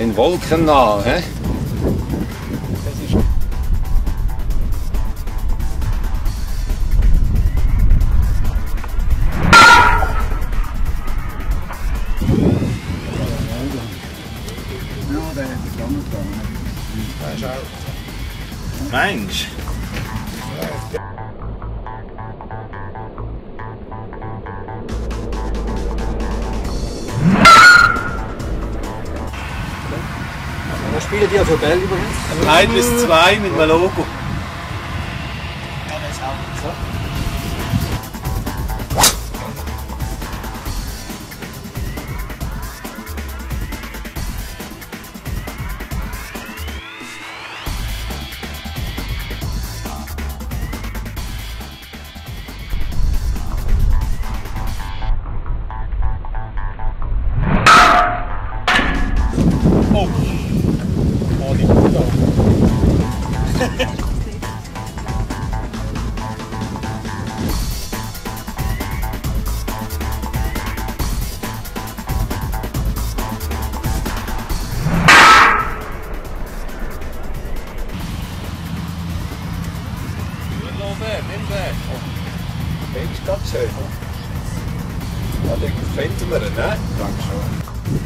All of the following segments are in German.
Den Wolken nah, hä? Mensch! Was spielen die für Bälle übrigens? 1 bis 2 mit einem Logo. Ja, das ist auch so. Oh! Oh, die gut da. Nimm den. Den ist ganz schön. Ja, den finden wir, ne? Dankeschön.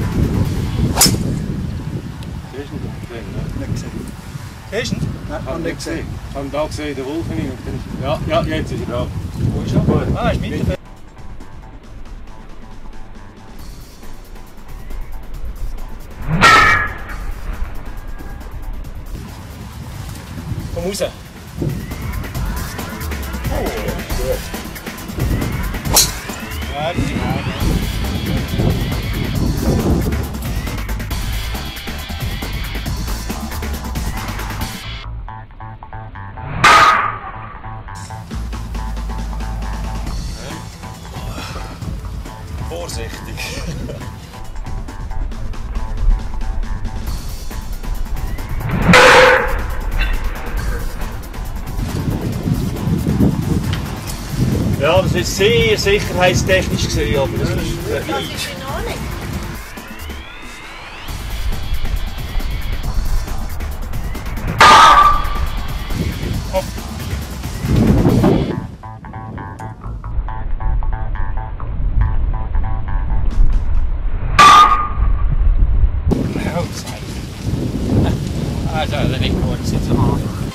Siehst du den? Nicht gesehen. Siehst du ihn? Nein, Hab nicht gesehen. Ich habe ihn da gesehen, der Wolf hin. Ja, jetzt ist er da. Wo ist er? Ah, ist mit dabei. Komm raus. Oh, gut. Ja, die sind vorsichtig. Ja, das ist sehr sicherheitstechnisch gesehen, aber das ist weit. Also nicht kurz, jetzt am Anfang.